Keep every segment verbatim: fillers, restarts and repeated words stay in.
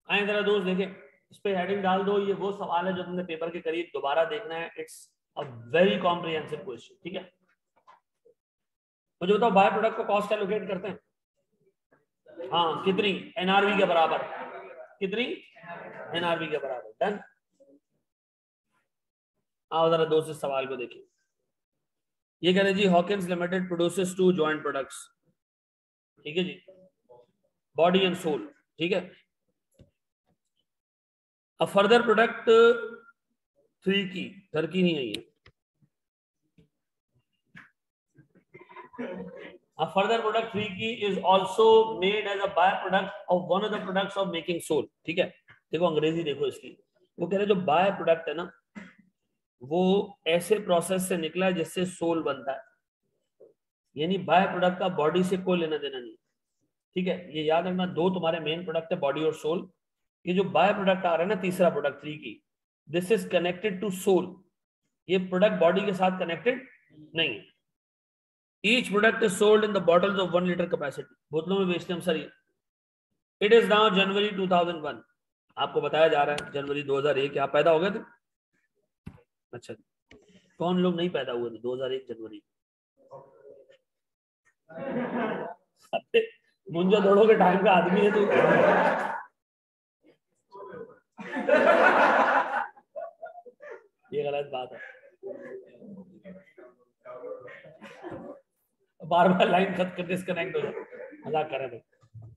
आए जरा दोस्त देखें, इस पे हेडिंग डाल दो, ये वो सवाल है जो तुमने पेपर के करीब दोबारा देखना है। It's a very comprehensive question, ठीक है। मुझे बताओ बाय प्रोडक्ट को कॉस्ट एलोकेट करते हैं, हाँ कितनी, एनआरवी के बराबर, कितनी एनआरवी के बराबर। डन। आओ जरा दोस्त इस सवाल को देखिए। ये कह रहे जी Hawkins limited produces two joint products, ठीक है जी, बॉडी एंड सोल, ठीक है। अ फर्दर प्रोडक्ट थ्री की, घर की नहीं है ये। A further product three key is also made as a byproduct of one of the products of making soul, ठीक है। देखो अंग्रेजी देखो इसकी, वो कह रहे जो बाय प्रोडक्ट है ना, वो ऐसे प्रोसेस से निकला है जिससे सोल बनता है, यानी बाय प्रोडक्ट का बॉडी से कोई लेना देना नहीं, ठीक है। ये याद रखना, दो तुम्हारे मेन प्रोडक्ट है, बॉडी और सोल। ये जो बाय प्रोडक्ट आ रहा है ना, तीसरा प्रोडक्ट थ्री की, this is connected to soul, ये प्रोडक्ट बॉडी के साथ कनेक्टेड नहीं है। Each product is sold in the bottles of one liter capacity, बोतलों में बेचते हम सर ये। It is now January two thousand one, आपको बताया जा रहा है जनवरी दो हज़ार एक, आप पैदा हो गए थे? अच्छा, कौन लोग नहीं पैदा हुए थे दो हज़ार एक जनवरी? मुंजा दौड़ो के टाइम का आदमी है तू। ये गलत बात है, बार बार लाइन खत कर डिस्कनेक्ट हो जाए, मजाक कर रहे थे।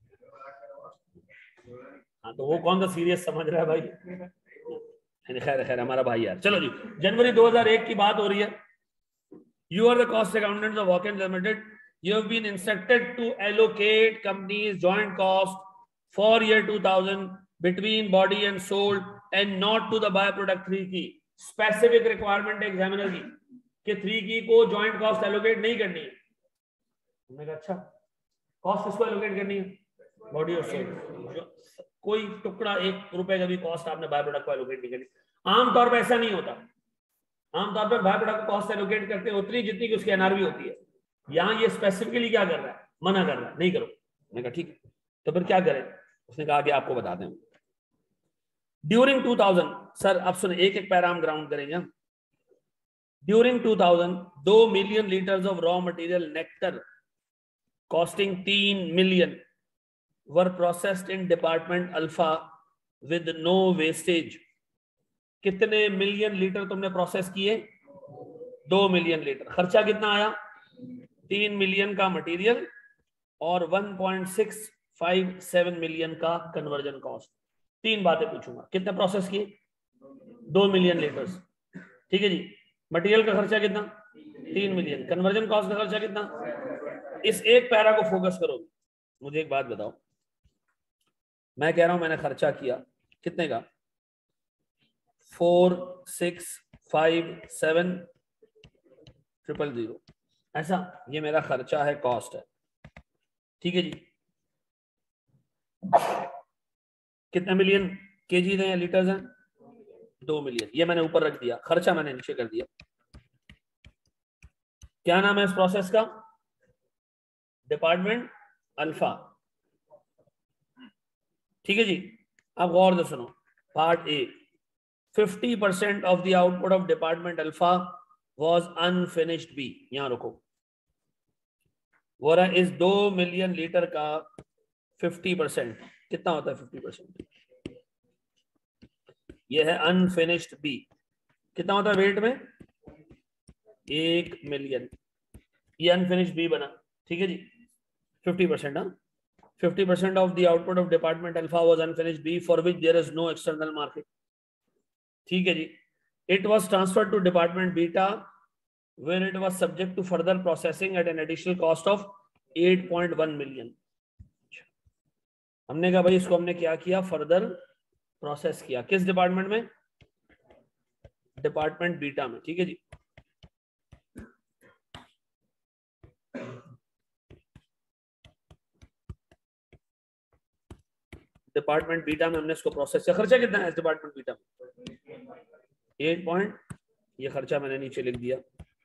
हाँ तो वो कौन सा सीरियस समझ रहा है भाई? खैर खैर हमारा भाई यार। चलो जी, जनवरी दो हज़ार एक की बात हो रही है। You are the cost accountant of Hawkins limited, you have been instructed to allocate companies joint cost for year two thousand between body and sold and not to the by product three की। Specific requirement examiner की कि three की को joint cost allocate नहीं करनी है। हमने कहा अच्छा, कॉस्ट किसको एलोकेट करनी है? बॉडी और सोल। कोई टुकड़ा एक रुपए का भी कॉस्ट आपने बाय प्रोडक्ट को एलोकेट नहीं करनी। आमतौर पर ऐसा नहीं होता, आमतौर पर बाय प्रोडक्ट को कॉस्ट एलोकेट करते हैं उतनी जितनी की उसकी एनआरवी होती है। यहाँ ये स्पेसिफिकली क्या कर रहा है, मना कर रहा है, नहीं करो। मैंने कहा ठीक है, तो फिर क्या करें? उसने कहा कि आपको बताते हैं। ड्यूरिंग टू थाउज़ेंड, सर आप सुने, एक एक पैरा हम ग्राउंड करेंगे। ड्यूरिंग टू थाउज़ेंड, दो million liters of raw material nectar costing तीन million were processed in department alpha with no wastage। कितने मिलियन लीटर तुमने प्रोसेस किए? दो मिलियन लीटर। खर्चा कितना आया? तीन मिलियन का मटेरियल और one point six five seven million का कन्वर्जन कॉस्ट। तीन बातें पूछूंगा, कितने प्रोसेस किए? दो मिलियन लीटर्स, ठीक है जी। मटेरियल का खर्चा कितना? तीन मिलियन। कन्वर्जन कॉस्ट का खर्चा कितना? इस एक पैरा को फोकस करोगे। मुझे एक बात बताओ, मैं कह रहा हूं मैंने खर्चा किया कितने का? Four six five seven triple zero, ऐसा ये मेरा खर्चा है, कॉस्ट है, ठीक है जी। कितने मिलियन केजी हैं या लीटर्स हैं? दो मिलियन। ये मैंने ऊपर रख दिया, खर्चा मैंने नीचे कर दिया। क्या नाम है इस प्रोसेस का? डिपार्टमेंट अल्फा, ठीक है जी। अब गौर से सुनो, part A, fifty percent of the output of department alpha was unfinished B. यहां रुको, वो रहा इस दो मिलियन लीटर का फिफ्टी परसेंट कितना होता है? फिफ्टी परसेंट ये है अनफिनिश्ड बी। कितना होता है वेट में? एक मिलियन। ये अनफिनिश्ड बी बना, ठीक है जी। फिफ्टी परसेंट, हाँ, fifty percent of the output of department alpha was unfinished B for which there is no external market, ठीक है जी। It was transferred to department beta where it was subject to further processing at an additional cost of eight point one million। हमने कहा भाई इसको हमने क्या किया? Further process किया। किस डिपार्टमेंट में? डिपार्टमेंट बीटा में, ठीक है जी। डिपार्टमेंट बीटा में हमने इसको प्रोसेस किया। खर्चा कितना है इस डिपार्टमेंट बीटा में? एट पॉइंट, ये खर्चा मैंने नीचे लिख दिया,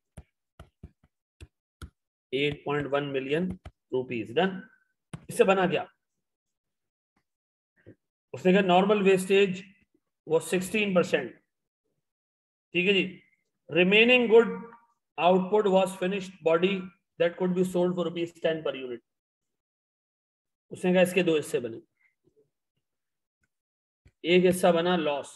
eight point one million rupees. Done. इससे बना क्या? उसने कहा नॉर्मल वेस्टेज वो सिक्सटीन परसेंट, ठीक है जी। Remaining good output was finished body that could be sold for rupees ten per unit. उसने कहा इसके दो हिस्से बने, एक हिस्सा बना लॉस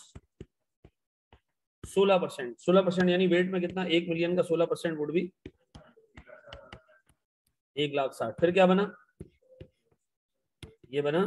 सोलह परसेंट, सोलह परसेंट यानी वेट में कितना, एक मिलियन का सोलह परसेंट वुड भी एक लाख साठ। फिर क्या बना, ये बना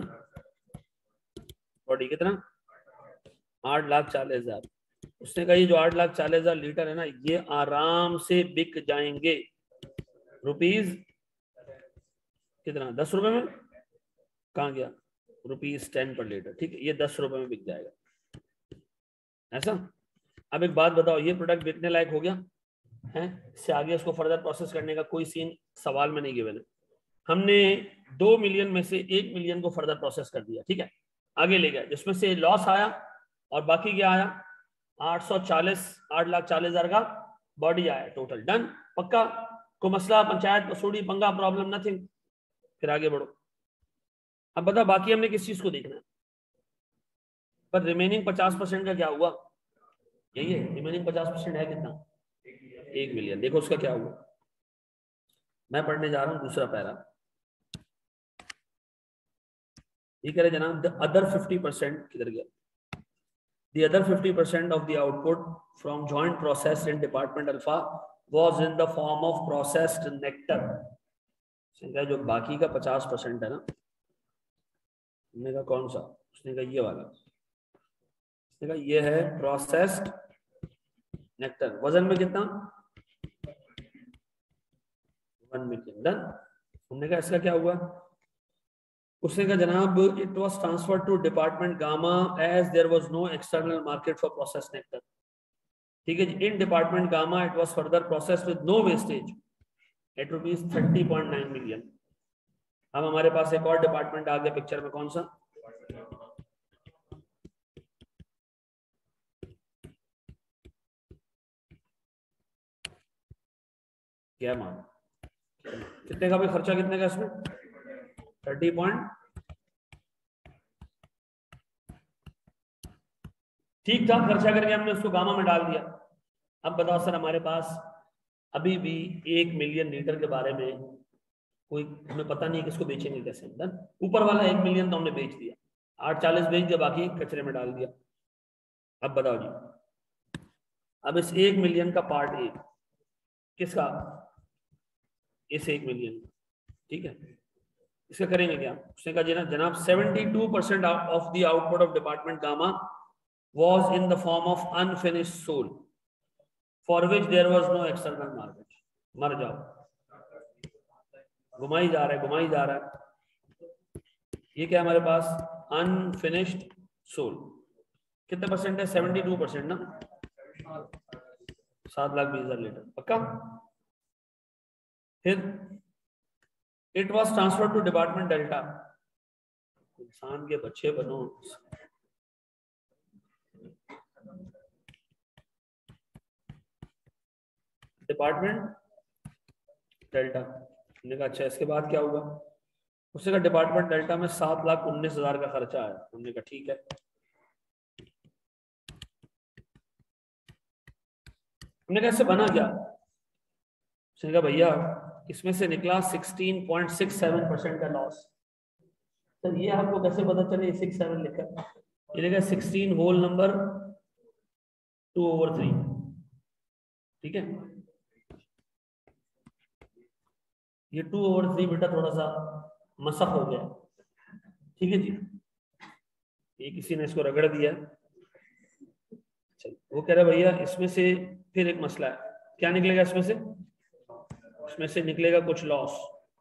बॉडी कितना, आठ लाख चालीस हजार। उसने कहा ये जो आठ लाख चालीस हजार लीटर है ना, ये आराम से बिक जाएंगे रुपीज कितना, दस रुपए में, कहाँ गया, रुपीज टेन पर लीटर, ठीक है, ये दस रुपए में बिक जाएगा ऐसा। अब एक बात बताओ, ये प्रोडक्ट बिकने लायक हो गया है, इससे आगे उसको फर्दर प्रोसेस करने का कोई सीन सवाल में नहीं गिवन है। हमने दो मिलियन में से एक मिलियन को फर्दर प्रोसेस कर दिया, ठीक है, आगे ले गया, जिसमें से लॉस आया और बाकी क्या आया, आठ सौ चालीस आठ लाख चालीस हजार का बॉडी आया टोटल, डन, पक्का, कोई मसला, पंचायत वसूली पंगा, प्रॉब्लम नथिंग। फिर आगे बढ़ो। अब बता बाकी हमने किस चीज को देखना है, पर रिमेनिंग पचास परसेंट का क्या हुआ, यही है, रिमेनिंग पचास परसेंट है कितना, एक मिलियन। देखो उसका क्या हुआ, मैं पढ़ने जा रहा हूं दूसरा पैरा। ये कह रहे जनाब द अदर फिफ्टी परसेंट किधर गया, the other fifty percent of the output from joint process in department alpha was in the form of processed nectar। जो बाकी का पचास परसेंट है ना, उसने कहा कौन सा, उसने कहा ये वाला, उसने कहा ये है प्रोसेस्ड नेक्टर, वजन में कितना, वन मिलियन, डन। हमने कहा इसका क्या हुआ, उसने कहा जनाब it was transferred to department gamma as there was no external market for process nectar, ठीक है जी। In department gamma it was further processed with no wastage at rupees thirty point nine million. अब हमारे पास एक और department आ गया picture में, कौन सा, क्या मान, कितने का भी खर्चा, कितने का इसमें, थर्टी पॉइंट, ठीक था, खर्चा करके हमने उसको गामा में डाल दिया। अब बताओ सर हमारे पास अभी भी एक मिलियन लीटर के बारे में कोई हमें पता नहीं है, किसको बेचेंगे कैसे, ऊपर वाला एक मिलियन तो हमने बेच दिया, आठ चालीस बेच दिया, बाकी कचरे में डाल दिया। अब बताओ जी, अब इस एक मिलियन का पार्ट एक किसका, इस एक मिलियन, ठीक है, इसका करेंगे क्या, उसने कहा जनाब जनाब seventy two percent of the output of department gamma was in the form of unfinished soul for which there was no external market। मर जाओ, घुमाई जा रहा है घुमाई जा रहा है। ये क्या हमारे पास, अनफिनिश्ड सोल, कितने परसेंट है, सेवेंटी टू परसेंट ना, सात लाख बीस हजार लीटर, पक्का। फिर it was transfer to department delta, इंसान के बच्चे बनो, डिपार्टमेंट डेल्टा। हमने कहा अच्छा इसके बाद क्या हुआ, उसने कहा डिपार्टमेंट डेल्टा में सात लाख उन्नीस हजार का खर्चा आया। हमने कहा ठीक है, हमने कहा इससे बना क्या, उसने कहा भैया इसमें से निकला sixteen point six seven percent का लॉस। सर ये आपको कैसे पता चले सिक्स सेवन लिखा, ये लिखा sixteen whole number two over three, ठीक है, ये टू ओवर थ्री बेटा थोड़ा सा मसक हो गया, ठीक है जी, ये किसी ने इसको रगड़ दिया। चल वो कह रहा भैया इसमें से फिर एक मसला है, क्या निकलेगा इसमें से, इसमें से निकलेगा कुछ लॉस,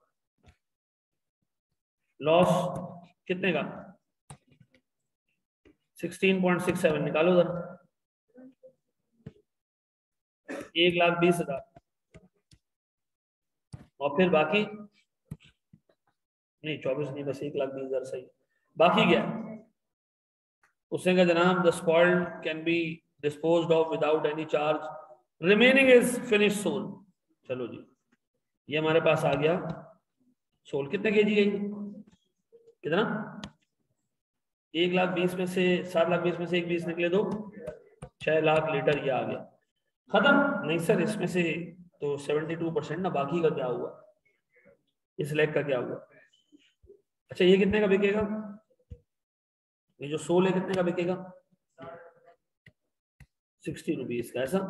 लॉस कितने का, सिक्सटीन पॉइंट सिक्स सेवन निकालो उधर, एक लाख बीस हजार, और फिर बाकी नहीं चौबीस नहीं, बस एक लाख बीस हजार सही, बाकी क्या, उसने कहा जनाब the spoiled can be disposed of without any charge, remaining is finish soul. चलो जी ये हमारे पास आ गया सोल, कितने केजी है, कितना एक लाख बीस में से सात लाख बीस में से एक बीस निकले दो, छह लाख लीटर ये आ गया, खत्म। नहीं सर इसमें से तो सेवेंटी टू परसेंट ना, बाकी का क्या हुआ, इस लेग का क्या हुआ? अच्छा ये कितने का बिकेगा, ये जो सोल है कितने का बिकेगा, सिक्सटी रुपीज का, ऐसा।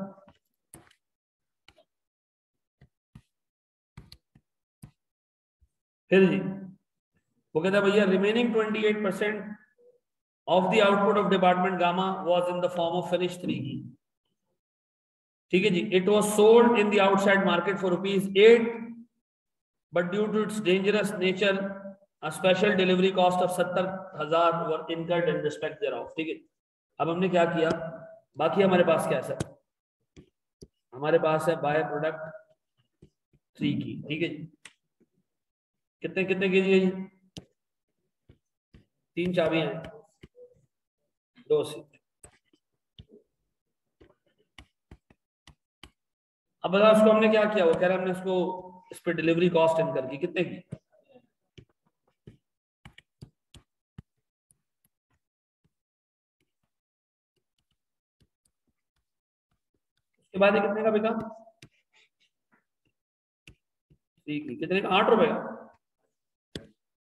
फिर जी वो कहता है भैया remaining twenty eight percent of the output of department gamma was in the form of finish three की, ठीक है जी। It was sold in the outside market for rupees eight, but due to its dangerous nature a special delivery cost of सत्तर हजार वर incurred in respect देयरऑफ, ठीक है। अब हमने क्या किया, बाकी हमारे पास क्या है सर, हमारे पास है बाय प्रोडक्ट थ्री की, ठीक है जी। कितने कितने के जी है जी, तीन चाबियां हैं, दो सीट। अब बता उसको हमने क्या किया, वो कह रहा है हमने इसको इस पे डिलीवरी कॉस्ट इनकर की, कितने की, उसके बाद ये कितने का बिका, ठीक है कितने का, आठ रुपए का,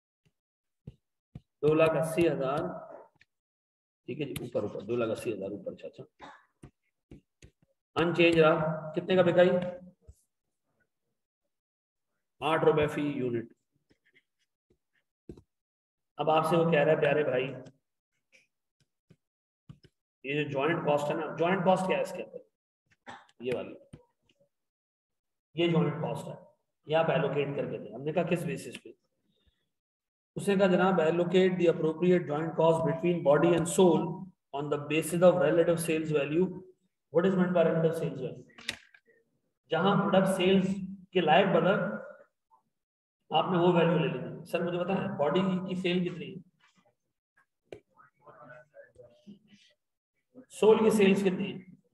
दो लाख अस्सी हजार, ठीक है जी, ऊपर ऊपर दो लाख अस्सी हजार ऊपर, अच्छा अनचेंज रहा, कितने का बिका, आठ रुपए फी यूनिट। अब आपसे वो कह रहा है प्यारे भाई, ये जो जॉइंट कॉस्ट है ना, जॉइंट कॉस्ट क्या है इसके अंदर, ये वाली, ये जॉइंट कॉस्ट है, ये आप एलोकेट करके दें। हमने कहा किस बेसिस पे, उसने कहा जनाब allocate the appropriate joint cost between body and soul on the basis of relative sales value. What is meant by relative sales value, जहां प्रोडक्ट सेल्स के लायक बदल आपने वो वैल्यू ले लेनी। सर मुझे पता है बॉडी की सेल कितनी है, सोल की सेल्स कितनी है,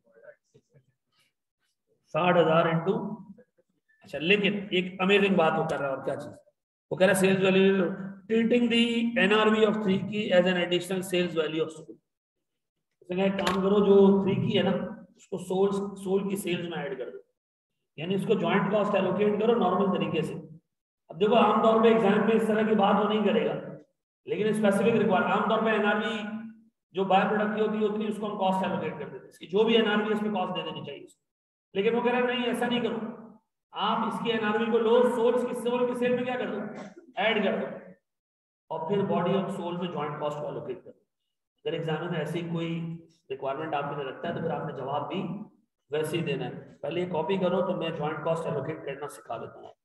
साठ हजार इंटू, अच्छा लेकिन एक अमेजिंग बात वो कर रहा है, और क्या चीज वो कह रहा है, sales value treating the NRV of three की as an additional sales value of soul. उसने कहा काम करो जो थ्री की है ना उसको सोल सोल की सेल्स में ऐड कर दो, यानी इसको जॉइंट कॉस्ट एलोकेट करो नॉर्मल तरीके से। अब देखो आमतौर पे एग्जाम में इस तरह की बात वो नहीं करेगा, लेकिन स्पेसिफिक रिक्वायर आमतौर पे एनआरवी जो बाय प्रोडक्ट की होती है उतनी उसको हम कॉस्ट एलोकेट कर देते हैं, इसकी जो भी एनआरवी है इसमें कॉस्ट दे देनी चाहिए उसको। लेकिन वो कह रहा है नहीं ऐसा नहीं करो, आप इसकी एनआरवी को लो, सोल्स की सोल की सेल में क्या कर दो, ऐड कर दो, और फिर बॉडी और सोल में जॉइंट कॉस्ट को एलोकेट कर दो। अगर एग्जाम में ऐसी कोई रिक्वायरमेंट आपको लगता है तो फिर आपने जवाब भी वैसे ही देना है। पहले ये कॉपी करो तो मैं जॉइंट कॉस्ट एलोकेट करना सिखा देता हूँ।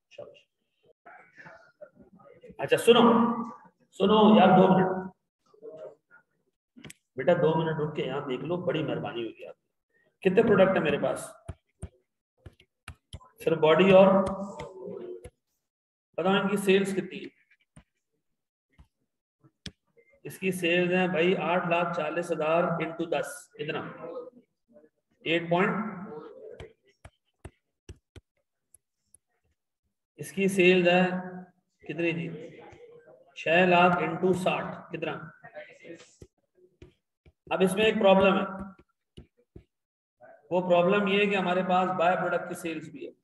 अच्छा सुनो सुनो यार, दो मिनट बेटा, दो मिनट रुक के यहाँ देख लो, बड़ी मेहरबानी होगी आप। कितने प्रोडक्ट है मेरे पास, सिर्फ बॉडी और बताओ इनकी सेल्स कितनी है, इसकी सेल्स है भाई आठ लाख चालीस हजार इंटू दस, कितना, एट पॉइंट, इसकी सेल्स है कितनी जी, छह लाख इंटू साठ, कितना। अब इसमें एक प्रॉब्लम है, वो प्रॉब्लम ये है कि हमारे पास बाय प्रोडक्ट की सेल्स भी है।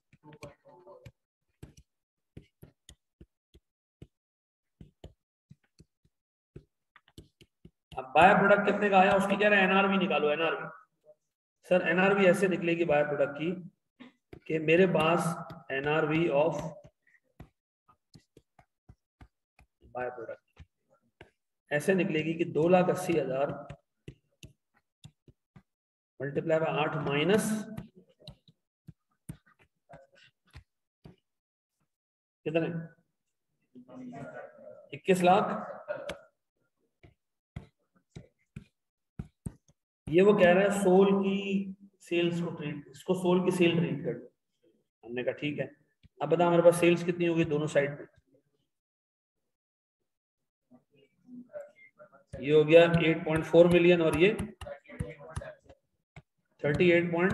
अब बाय प्रोडक्ट कितने का आया, उसकी कह रहे हैं एनआरवी निकालो, एनआरवी। सर एनआरवी ऐसे निकलेगी बाय प्रोडक्ट की कि मेरे पास एनआरवी ऑफ बाय प्रोडक्ट ऐसे निकलेगी कि दो लाख अस्सी हजार मल्टीप्लाई बाय आठ माइनस कितने, इक्कीस लाख। ये वो कह रहा है सोल की सेल्स को ट्रीट, इसको सोल की सेल ट्रीट कर दो। हमने कहा ठीक है। अब बता हमारे पास सेल्स कितनी होगी दोनों साइड पे, ये हो गया आठ पॉइंट चार मिलियन और ये अड़तीस पॉइंट,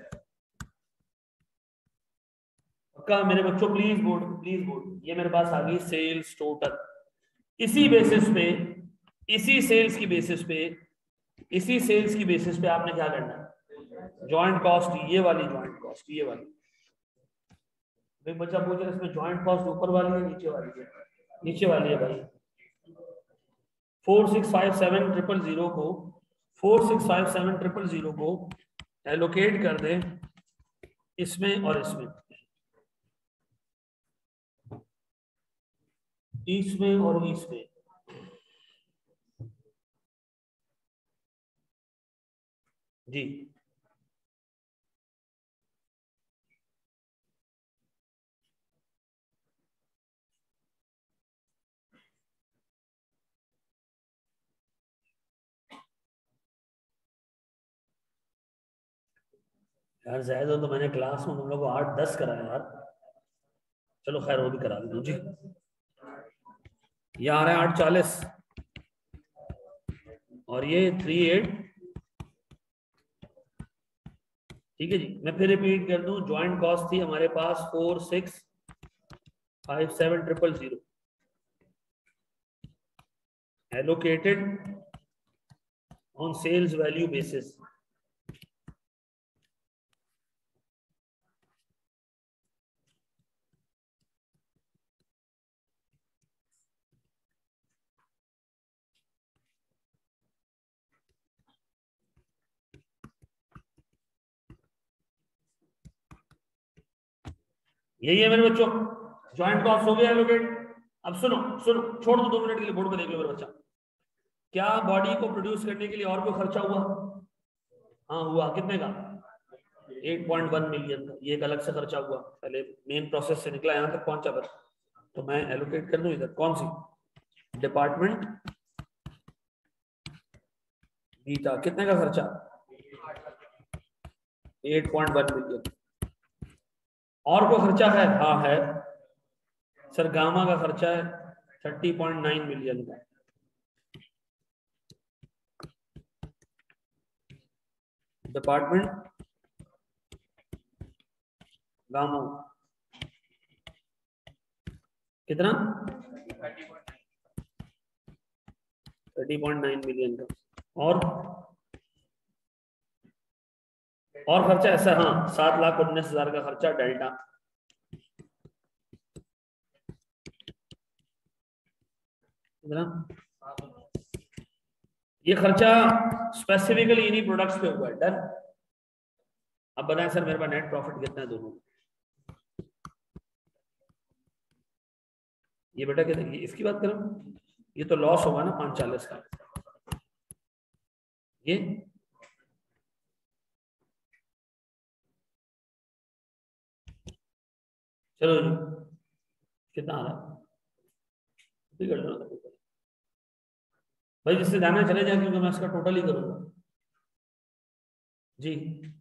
पक्का मेरे बच्चों प्लीज बोर्ड प्लीज बोर्ड, ये मेरे पास आ गई सेल्स टोटल। इसी बेसिस पे इसी सेल्स की बेसिस पे इसी सेल्स की बेसिस पे आपने क्या करना है, जॉइंट कॉस्ट, ये वाली जॉइंट कॉस्ट, ये वाली। भाई बच्चा पूछ रहा है इसमें जॉइंट कॉस्ट ऊपर वाली है नीचे वाली है? नीचे वाली है भाई। Four six five seven triple zero को four six five seven triple zero को एलोकेट कर दे इसमें और इसमें, इसमें और इसमें। जी यार ज्यादा तो मैंने क्लास में हम लोग को आठ दस कराया यार। चलो खैर वो भी करा दो जी। ये आ रहा है आठ चालीस और ये थ्री एट। ठीक है जी, मैं फिर रिपीट कर दूं, ज्वाइंट कॉस्ट थी हमारे पास four six five seven triple zero allocated on sales value basis. यही है मेरे बच्चों, ज्वाइंट कॉस्ट हो गया एलोकेट। अब सुनो सुनो, छोड़ दो दो मिनट के लिए, बोर्ड पे देख लो मेरे बच्चा। क्या बॉडी को प्रोड्यूस करने के लिए और कोई खर्चा हुआ? हाँ हुआ, कितने का? एट पॉइंट वन मिलियन का। ये एक अलग से खर्चा हुआ, पहले मेन प्रोसेस से निकला यहां तक पहुंचा बस। तो मैं एलोकेट कर दूं इधर, कौन सी डिपार्टमेंट बीटा, कितने का खर्चा? Eight point one million. और कोई खर्चा है? हाँ है सर, गामा का खर्चा है थर्टी पॉइंट नाइन मिलियन का। डिपार्टमेंट गामा कितना? थर्टी पॉइंट नाइन मिलियन का। और और खर्चा ऐसा, हाँ सात लाख उन्नीस हजार का खर्चा डेल्टा। ये खर्चा स्पेसिफिकली इन्हीं प्रोडक्ट्स पे हुआ है। डन। अब बताएं सर मेरे पास नेट प्रॉफिट कितना है दोनों? ये बेटा कितना, इसकी बात करूं, ये तो लॉस होगा ना पांच चालीस का। ये चलो जी, कितना आ रहा बिगड़ रहा भाई, जिससे जाना चले जाए, क्योंकि मैं इसका टोटल ही करूंगा जी।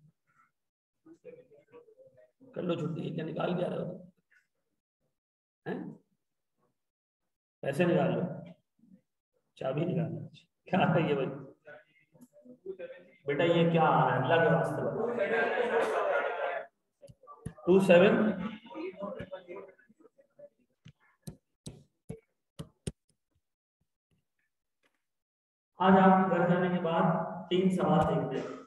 कर लो छुट्टी, क्या निकाल के आ रहे हो? हैं? पैसे निकाल लो, चाबी निकाल लो। क्या है ये भाई? बेटा ये क्या आ रहा है अल्लाह के वास्ते बताओ? टू सेवन आज आप घर जाने के बाद तीन सवाल देखते हैं।